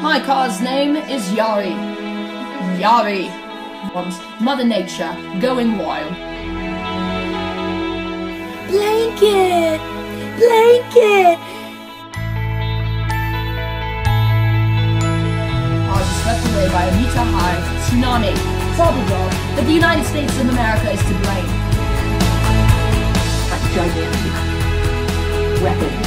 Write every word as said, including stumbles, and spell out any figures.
My car's name is Yari. Yari. Once Mother Nature going wild. Blanket! Blanket! I was swept away by a meter-high tsunami. Probable that the United States of America is to blame. Like gigantic weapons.